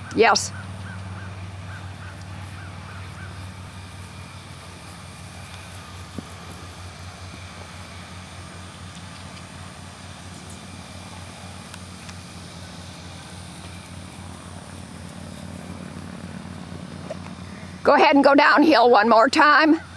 Yes. Go ahead and go downhill one more time.